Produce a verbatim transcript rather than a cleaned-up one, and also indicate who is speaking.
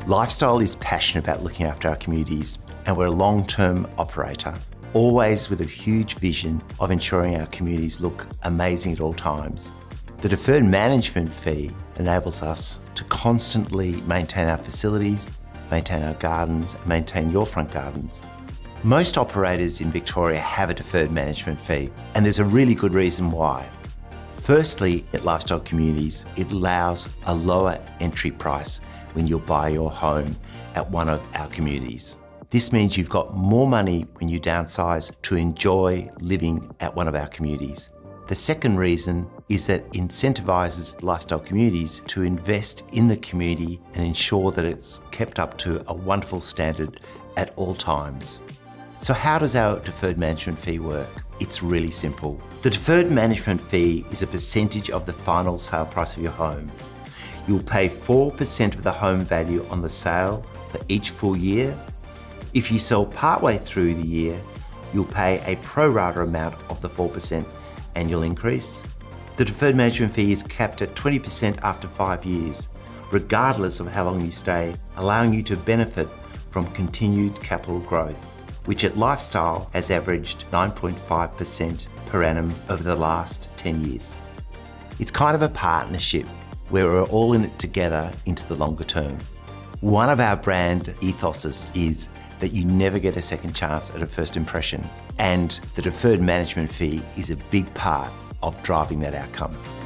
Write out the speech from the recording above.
Speaker 1: Lifestyle is passionate about looking after our communities, and we're a long-term operator, always with a huge vision of ensuring our communities look amazing at all times. The deferred management fee enables us to constantly maintain our facilities, maintain our gardens, and maintain your front gardens. Most operators in Victoria have a deferred management fee, and there's a really good reason why. Firstly, at Lifestyle Communities, it allows a lower entry price when you buy your home at one of our communities. This means you've got more money when you downsize to enjoy living at one of our communities. The second reason is that it incentivises Lifestyle Communities to invest in the community and ensure that it's kept up to a wonderful standard at all times. So how does our deferred management fee work? It's really simple. The deferred management fee is a percentage of the final sale price of your home. You'll pay four percent of the home value on the sale for each full year. If you sell partway through the year, you'll pay a pro rata amount of the four percent annual increase. The deferred management fee is capped at twenty percent after five years, regardless of how long you stay, allowing you to benefit from continued capital growth, which at Lifestyle has averaged nine point five percent per annum over the last ten years. It's kind of a partnership where we're all in it together into the longer term. One of our brand ethoses is that you never get a second chance at a first impression, and the deferred management fee is a big part of driving that outcome.